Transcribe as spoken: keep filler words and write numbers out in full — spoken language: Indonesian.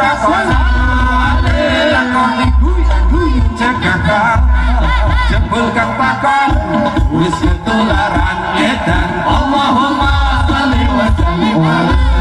jebulkan pakar wis ketularan edan Allahumma sholli wa sallim